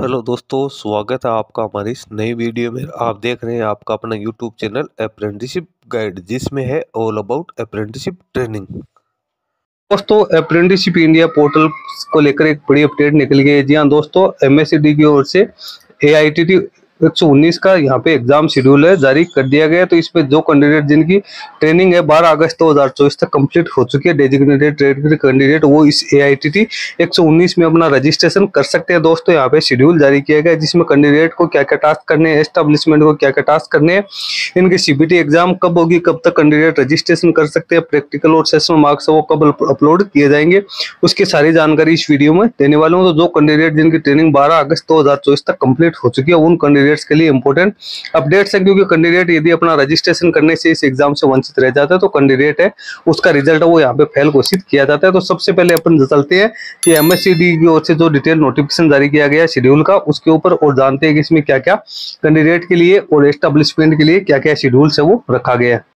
Hello दोस्तों, स्वागत है आपका हमारी इस नई वीडियो में। आप देख रहे हैं आपका अपना यूट्यूब चैनल अप्रेंटिसशिप गाइड, जिसमें है ऑल अबाउट अप्रेंटिसशिप ट्रेनिंग। दोस्तों, अप्रेंटिसशिप इंडिया पोर्टल को लेकर एक बड़ी अपडेट निकल गई है। जी हाँ दोस्तों, एमएससीडी की ओर से AITT 119 का यहाँ पे एग्जाम शेड्यूल है जारी कर दिया गया है। तो इसमें जो कैंडिडेट जिनकी ट्रेनिंग है 12 अगस्त 2024 तक कंप्लीट हो चुकी है, डेजिग्नेटेड ट्रेड कैंडिडेट, वो इस AITT 119 में अपना रजिस्ट्रेशन कर सकते हैं। दोस्तों, यहाँ पे शेड्यूल जारी किया गया है जिसमें कैंडिडेट को क्या क्या टास्क करने हैं, एस्टेब्लिशमेंट को क्या क्या टास्क करने हैं, इनकी CBT एग्जाम कब होगी, कब तक कैंडिडेट रजिस्ट्रेशन कर सकते हैं, प्रैक्टिकल और सेशनल मार्क्स वो कब अपलोड किए जाएंगे, उसकी सारी जानकारी इस वीडियो में देने वाला हूँ। तो जो कैंडिडेट जिनकी ट्रेनिंग 12 अगस्त 2024 तक कंप्लीट हो चुकी है, उन कैंडिडेट्स के लिए इंपॉर्टेंट अपडेट्स है, क्योंकि कैंडिडेट यदि अपना रजिस्ट्रेशन करने से इस एग्जाम से वंचित रह जाता है तो कैंडिडेट है उसका रिजल्ट वो यहाँ पे फेल घोषित किया जाता है। तो सबसे पहले अपन चलते हैं कि MSCD की ओर से जो डिटेल नोटिफिकेशन जारी किया गया है शेड्यूल का, उसके ऊपर और जानते हैं कि इसमें क्या क्या कैंडिडेट के लिए और एस्टेब्लिशमेंट के लिए क्या क्या शेड्यूल है वो रखा गया है।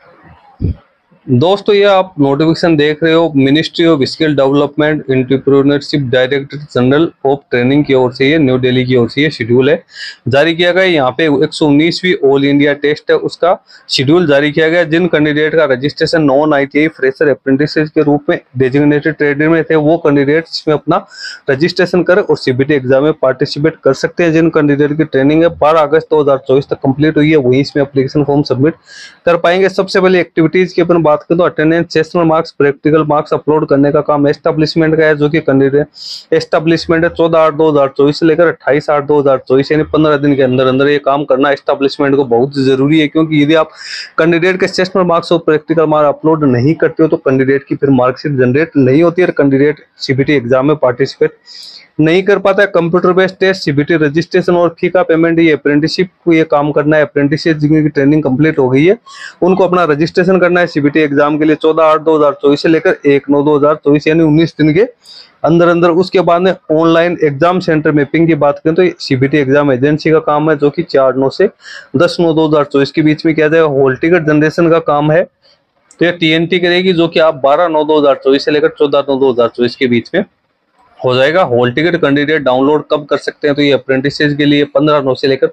दोस्तों, ये आप नोटिफिकेशन देख रहे हो, ministry of skill development entrepreneurship director general of training की ओर से, ये न्यू दिल्ली की ओर से ये शेड्यूल है जारी किया गया। यहाँ पे 119वीं ऑल इंडिया टेस्ट है, उसका शेड्यूल जारी किया गया। जिन कैंडिडेट का registration non ITI fresher apprentice के रूप में डेजिग्नेटेड ट्रेडर में थे, वो कैंडिडेट इसमें अपना रजिस्ट्रेशन कर और CBT एग्जाम में पार्टिसिपेट कर सकते हैं। जिन कैंडिडेट की ट्रेनिंग है 12 अगस्त 2024 तक कंप्लीट हुई है, वही इसमें एप्लीकेशन फॉर्म सबमिट कर पाएंगे। सबसे पहले एक्टिविटीज की अपन बात तो attendance, sessional marks, practical marks upload करने का काम एस्टेब्लिशमेंट का है, जो कि कैंडिडेट एस्टेब्लिशमेंट है 14/8/2024 से लेकर 28/8/2024 यानी 15 दिन के अंदर अंदर ये काम करना एस्टेब्लिशमेंट को बहुत जरूरी है। क्योंकि यदि आप कैंडिडेट के सेशनल मार्क्स और प्रैक्टिकल मार्क्स अपलोड नहीं करते हो तो कैंडिडेट की फिर मार्कशीट जनरेट नहीं होती है और कैंडिडेट CBT एग्जाम में पार्टिसिपेट नहीं कर पाता है। Computer based test, CBT registration और फी का पेमेंट, ये अप्रेंटिसशिप को ये काम करना है। अप्रेंटिसशिप जिनकी ट्रेनिंग कंप्लीट हो गई है उनको अपना रजिस्ट्रेशन करना है CBT एग्जाम के लिए 14/8/2024 से लेकर 1/9/2024 यानी 19 दिन के अंदर अंदर। उसके बाद में ऑनलाइन एग्जाम सेंटर मैपिंग की बात करें तो CBT एग्जाम एजेंसी का काम है, जो कि 4/9 से 10/9/2024 के बीच में किया जाएगा। हॉल टिकट जनरेशन का काम है, तो ये TNT करेगी, जो कि आप 12/9/2024 से लेकर 14/9/2024 के बीच में हो जाएगा। हॉल टिकट कैंडिडेट डाउनलोड कब कर सकते हैं, तो ये अप्रेंटिस के लिए 15/9 से लेकर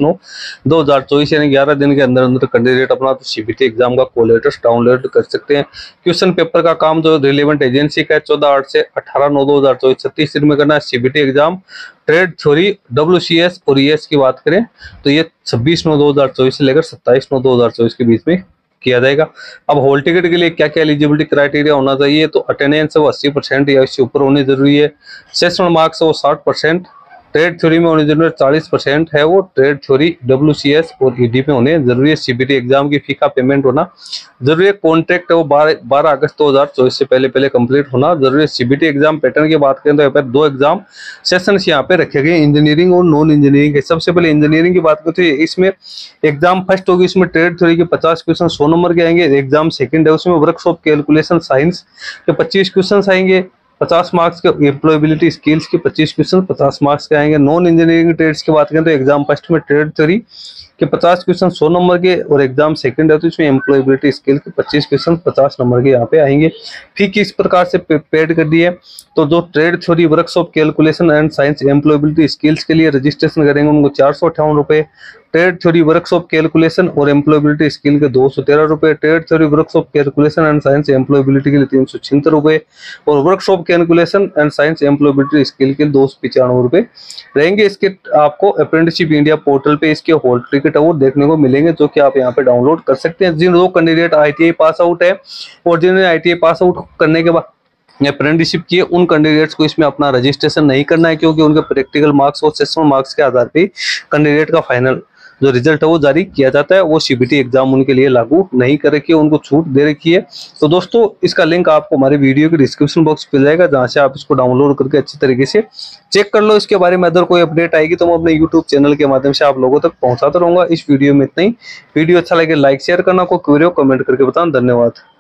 25/9/2024 यानी 11 दिन के अंदर अंदर कैंडिडेट अपना तो CBT एग्जाम का कोलेटस डाउनलोड कर सकते हैं। क्वेश्चन पेपर का काम जो रिलेवेंट एजेंसी का है 14/8 से 18/9/2024 36 दिन में करना है। CBT exam trade theory WCS और ES की बात करें तो ये 26/9/2024 से लेकर 27/9/2024 के बीच में किया जाएगा। अब हॉल टिकट के लिए क्या क्या एलिजिबिलिटी क्राइटेरिया होना चाहिए, तो अटेंडेंस वो 80% या इससे ऊपर होनी जरूरी है। सेशनल मार्क्स वो 60%, ट्रेड थ्योरी में होने जरूरी है 40% है वो, ट्रेड थ्योरी WCS और ED में होने जरूरी है। CBT एग्जाम की फी का पेमेंट होना जरूरी है। कॉन्ट्रैक्ट है वो 12 अगस्त 2024 से पहले कंप्लीट होना जरूरी है। CBT एग्जाम पैटर्न की बात करें तो यहाँ पर 2 एग्जाम सेशंस यहाँ पे रखे गए, इंजीनियरिंग और नॉन इंजीनियरिंग के। सबसे पहले इंजीनियरिंग की बात करते हैं, इसमें एग्जाम फर्स्ट होगी, इसमें ट्रेड थ्योरी के 50 क्वेश्चन 100 नंबर के आएंगे। एग्जाम सेकंड है, उसमें वर्कशॉप कैलकुलेशन साइंस के 25 क्वेश्चन आएंगे, 50 मार्क्स के। एम्प्लॉयबिलिटी स्किल्स के 25 क्वेश्चन 50 मार्क्स के आएंगे। नॉन इंजीनियरिंग ट्रेड्स की बात करें तो एग्जाम फर्स्ट में ट्रेड थ्योरी के 50 क्वेश्चन 100 नंबर के और एग्जाम सेकंड है तो इसमें एम्प्लॉयबिलिटी स्किल के 25 क्वेश्चन 50 नंबर के यहाँ पे आएंगे। फी किस प्रकार से पेड कर दी है, तो जो trade theory workshop calculation and science employability skills के लिए रजिस्ट्रेशन करेंगे उनको 458 रुपए, ट्रेड थ्योरी वर्कशॉप कैलकुलेशन और एम्प्लॉयबिलिटी स्किल के 213 रुपए, trade theory workshop calculation and science employability के लिए 376 रुपए और workshop calculation and science employability skill के 295 रुपए रहेंगे। इसके आपको अप्रेंटिसशिप इंडिया पोर्टल पे इसके हॉल टिकट अवार्ड देखने को मिलेंगे, जो कि आप यहाँ पे डाउनलोड कर सकते हैं। जिन दो कैंडिडेट ITI पास आउट है और जिन्होंने ITI पास आउट करने के बाद अप्रेंटिसशिप किए, उन कैंडिडेट्स को इसमें अपना रजिस्ट्रेशन नहीं करना है, क्योंकि उनके प्रैक्टिकल मार्क्स और सेशनल मार्क्स के आधार पर कैंडिडेट का फाइनल जो रिजल्ट है वो जारी किया जाता है। वो CBT एग्जाम उनके लिए लागू नहीं कर रखी है, उनको छूट दे रखी है। तो दोस्तों, इसका लिंक आपको हमारे वीडियो के डिस्क्रिप्शन बॉक्स में मिल जाएगा, जहां से आप इसको डाउनलोड करके अच्छी तरीके से चेक कर लो। इसके बारे में अगर कोई अपडेट आएगी तो मैं अपने यूट्यूब चैनल के माध्यम से आप लोगों तक पहुंचाता रहूंगा। इस वीडियो में इतना ही। वीडियो अच्छा लगे लाइक शेयर करना, कोई क्वेरी हो कमेंट करके बताना। धन्यवाद।